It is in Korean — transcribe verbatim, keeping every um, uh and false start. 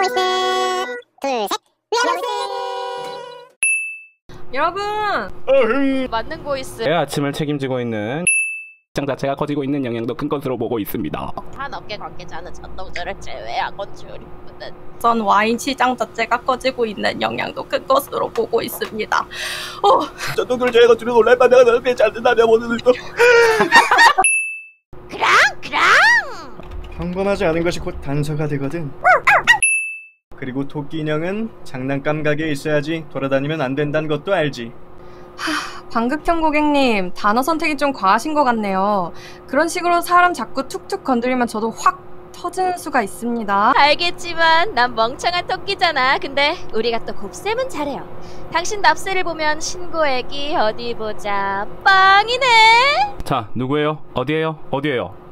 위아보이스 둘, 셋. 위아보이스. 여러분! 어흥. 맞는 보이스. 내 아침을 책임지고 있는 시장 자체가 커지고 있는 영향도 큰 것으로 보고 있습니다. 한 업계 관계자는 전동주를 제외하고 주류는 전 와인 시장 자체가 커지고 있는 영향도 큰 것으로 보고 있습니다. 어. 전동들 제가 주는 온라인만 내가 넓게 잘 된다며 오늘도 그랑 그랑 평범하지 않은 것이 곧 단서가 되거든. 그리고 토끼 인형은 장난감 가게에 있어야지 돌아다니면 안 된다는 것도 알지. 방극형 고객님, 단어 선택이 좀 과하신 것 같네요. 그런 식으로 사람 자꾸 툭툭 건드리면 저도 확 터지는 수가 있습니다. 알겠지만 난 멍청한 토끼잖아. 근데 우리가 또 곱셈은 잘해요. 당신 납세를 보면 신고액이 어디 보자 빵이네. 자, 누구예요? 어디예요? 어디예요?